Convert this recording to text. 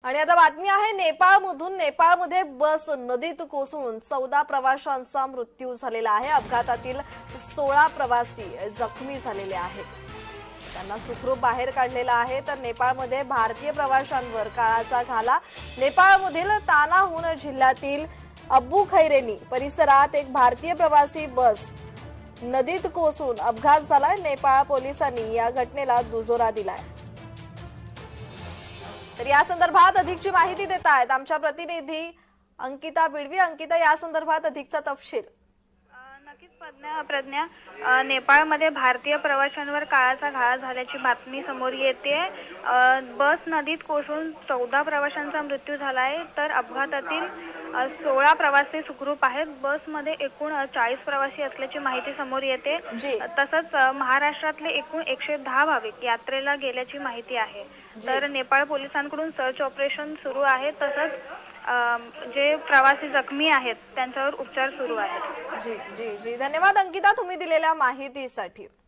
आणि आता बातमी आहे नेपाळमधून। नेपाळमध्ये बस नदीत कोसळून 14 प्रवाशांचा मृत्यू झालेला आहे। अपघातातील 16 प्रवासी जखमी झालेले आहेत। त्यांना सुखरूप बाहेर काढलेला आहे। तर नेपाळमध्ये भारतीय प्रवाशांवर काळाचा घाला। नेपाळमधील तानाहुन जिल्ह्यातील अब्बू खैरेनी परिसरात एक भारतीय प्रवासी बस नदीत कोसळून अपघात झालाय। नेपाळ पोलिसांनी या घटनेला दुजोरा दिलाय। तर या संदर्भात अधिकची माहिती देत आहेत आमच्या प्रतिनिधी अंकिता बिडवी। अंकिता, या संदर्भात अधिकचा तपशील। नक्कीच प्रज्ञा, नेपाळमध्ये भारतीय प्रवाशांवर काळाचा घाला झाल्याची बातमी समोर येते। बस नदीत कोसळून 14 प्रवाशांचा मृत्यू झालाय। तर अपघातातील 16 प्रवासी सुखरूप आहेत। बसमध्ये एकूण 40 प्रवासी असल्याची माहिती समोर येते। तसंच महाराष्ट्रातले एकूण 110 भाविक यात्रेला गेल्याची माहिती आहे। तर नेपाळ पोलिसांकडून सर्च ऑपरेशन सुरू आहे। तसंच जे प्रवासी जखमी आहेत त्यांच्यावर उपचार सुरू आहेत। जी जी जी, धन्यवाद अंकिता तुम्ही दिलेल्या माहितीसाठी।